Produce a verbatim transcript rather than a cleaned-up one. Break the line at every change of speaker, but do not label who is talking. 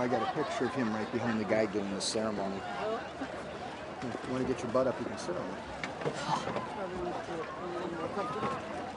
got a picture of him right behind the guy doing the ceremony. If you want to get your butt up, you can sit on it.